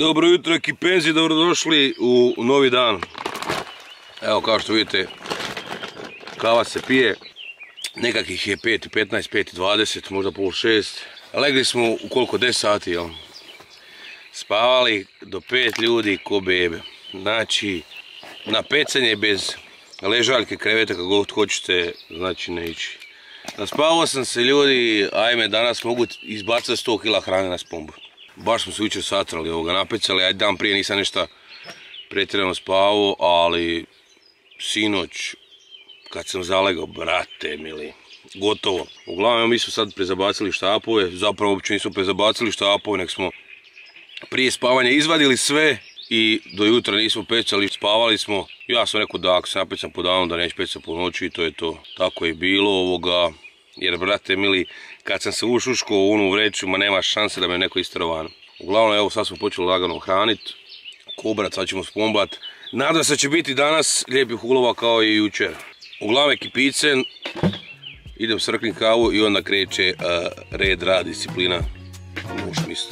Dobro jutro ekipenzi, dobrodošli u novi dan. Evo kao što vidite, kava se pije, nekakvih je 5:15, 5:20, možda pola 6. Legli smo u koliko, 10 sati, jel? Spavali do 5 ljudi ko bebe. Znači, na pecanje bez ležaljke, kreveta, kako god hoćete, znači ne ići. Naspavao sam se ljudi, ajme danas mogu izbacati 100 kg hrane na spombu. Baš smo se jučer satrali ovoga, napecali, ajde dan prije nisam ništa pretjerano spavao, ali sinoć kad sam zalegao, brate mili, gotovo. Uglavnom mi smo sad prezabacili štapove, zapravo uopće nismo prezabacili štapove, nek smo prije spavanja izvadili sve i do jutra nismo pecali, spavali smo. Ja sam rekao da ako se napecam po danu da neće pecati po noći i to je to. Tako je bilo ovoga, jer brate mili, kad sam se ušuškao u onu vreću, ma nema šanse da me neko istero van. Uglavnom evo sad smo počeli lagano hraniti, kobrat, sad ćemo spombat. Nadam se da će biti danas lijepih ulova kao i jučer. Uglavnom ekipicen, idem srklim kavu i onda kreće red, rad, disciplina u smislu.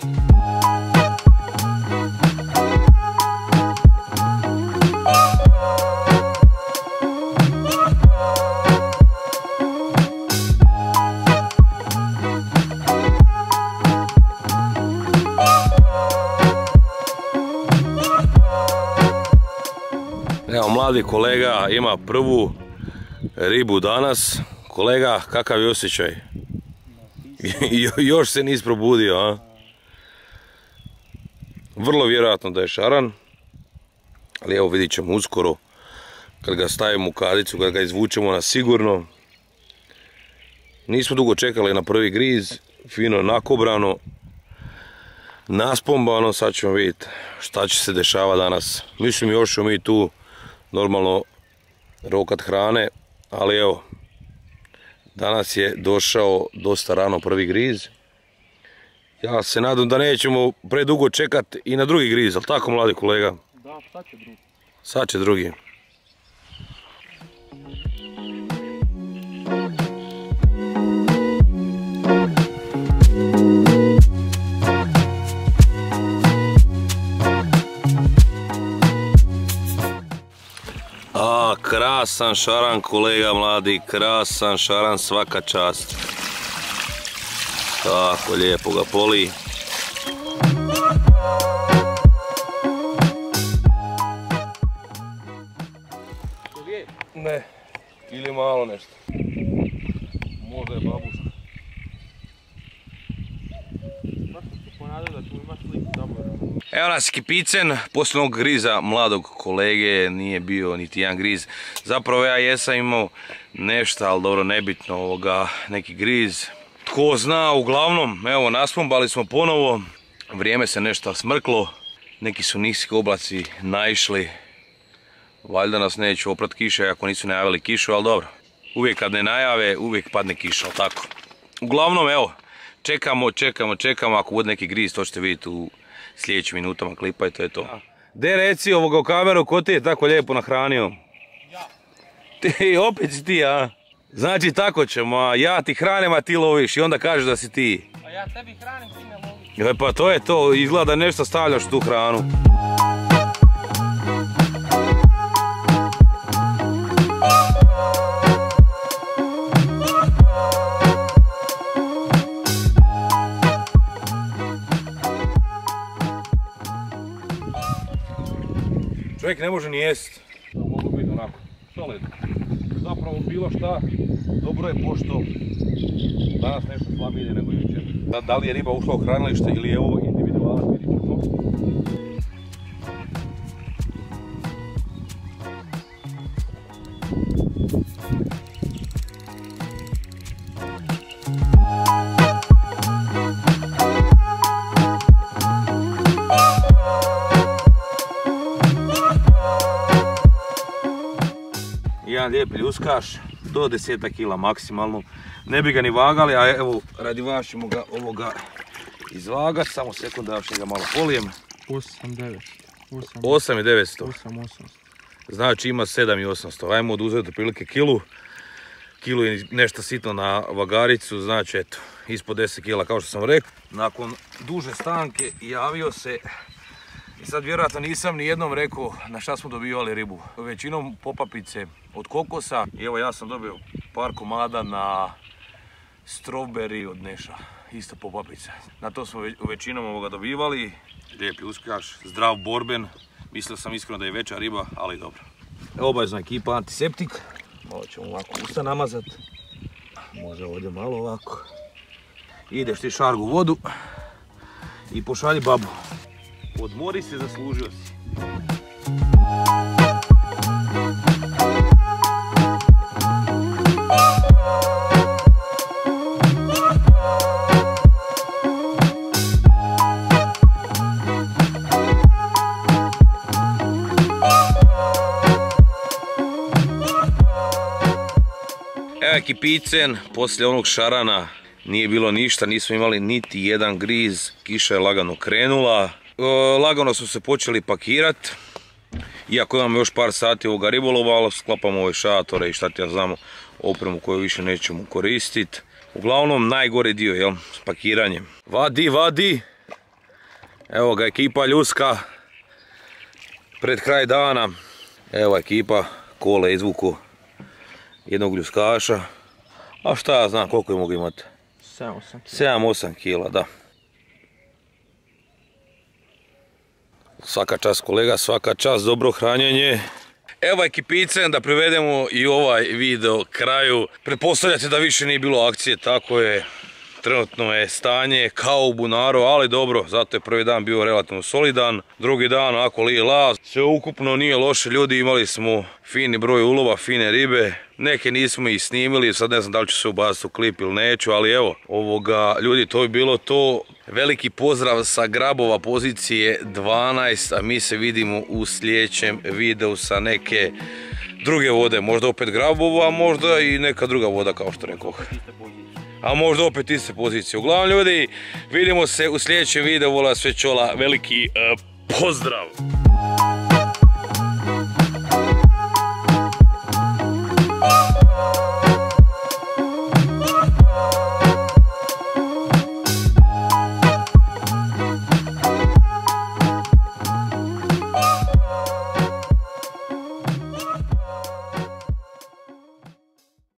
Evo, mladi kolega ima prvu ribu danas. Kolega, kakav je osjećaj? Još se nisi probudio, a? Vrlo vjerojatno da je šaran. Ali evo vidit ćemo uskoro. Kad ga stavimo u kadicu, kad ga izvučemo na sigurno. Nismo dugo čekali na prvi griz. Fino nakobrano. Naspombano, sad ćemo vidjeti šta će se dešava danas. Mislim još ćemo mi tu normalno rokat hrane, ali evo, danas je došao dosta rano prvi griz. Ja se nadam da nećemo predugo čekati i na drugi griz, ali tako mladi kolega? Da, sad će drugi. Sad će drugi. Krasan šaran kolega mladi, krasan šaran, svaka čast. Tako lijepo ga poli. Ne, ili malo nešto. Možda je babuška. Evo nas ekipicen, poslije onog griza mladog kolege nije bio niti jedan griz. Zapravo ja jesam imao nešto, ali dobro nebitno ovoga, neki griz. Tko zna, uglavnom, evo naspombali smo ponovo. Vrijeme se nešto smrklo, neki su niski oblaci naišli. Valjda nas neće oprat kiše ako nisu najavili kišu, ali dobro. Uvijek kad ne najave, uvijek padne kiša, ali tako. Uglavnom, evo, čekamo, ako bude neki griz, to ćete vidjeti u sljedećim minutama klipa i to je to. De reci ovoga u kameru, ko ti je tako lijepo nahranio? Ja. Ti, opet si ti, a? Znači tako ćemo, a ja ti hranim, a ti loviš i onda kažeš da si ti. A ja tebi hranim, ti ne loviš. Pa to je to, izgleda da nešto stavljaš u tu hranu. Čovjek ne može ni jest. Mogu biti onako solidno. Zapravo bilo šta, dobro je pošto danas nešto slabije nego jučer. Da li je riba ušla u hranilište ili je ovo individualac, vidit ćemo. Jedan lijep ljuskaš, do 10 kg maksimalno. Ne bi ga ni vagali, a evo radi vas ćemo ga ovoga izvagati. Samo sekund da još ga malo polijem. 8,900. 8,900. Znači ima 7,800. Ajmo oduzeti otprilike kilu. Kilu je nešto sitno na vagaricu, znači eto, ispod 10 kg kao što sam rekao. Nakon duže stanke javio se I sad vjerojatno nisam ni jednom rekao na šta smo dobivali ribu. Većinom popapice od kokosa. I evo ja sam dobio par komada na strawberry od Neša. Isto popapice. Na to smo većinom ovoga dobivali. Lijepi uskaš, zdrav borben. Mislio sam iskreno da je veća riba, ali dobro. Obavezna ekipa antiseptik. Malo ćemo ovako usta namazat. Može ovdje malo ovako. Ideš ti šargu u vodu i pošalji babu. Odmori se, zaslužio si. Evo ekipicen, poslije onog šarana nije bilo ništa, nismo imali niti jedan griz, kiša je lagano krenula. Lagano su se počeli pakirati, iako imamo još par sati ovoga ribolova, ali sklapamo ove šatore i šta ti ja znamo, opremu koju više nećemo koristiti. Uglavnom najgori dio, jel, s pakiranjem. Vadi! Evo ga ekipa ljudska, pred kraj dana. Evo ekipa, Kole izvuku jednog ljuskaša. A šta ja znam koliko je mogu imati? 7-8 kila, da. Svaka čast kolega, svaka čast, dobro hranjenje. Evo ekipice, da privedemo i ovaj video kraju. Pretpostavljate da više nije bilo akcije, tako je. Trenutno je stanje kao u bunaru, ali dobro, zato je prvi dan bio relativno solidan. Drugi dan, ako li je laz, sve ukupno nije loše, ljudi, imali smo fini broj ulova, fine ribe. Neke nismo ih snimili, sad ne znam da li ću se ubaciti u klip ili neću, ali evo, ljudi, to je bilo to. Veliki pozdrav sa Grabova pozicije 12, a mi se vidimo u sljedećem videu sa neke druge vode. Možda opet Grabova, a možda i neka druga voda, kao što rekoh. A možda opet iste pozicije. Uglavnom ljudi, vidimo se u sljedećem videu. Vola sve čola, veliki pozdrav!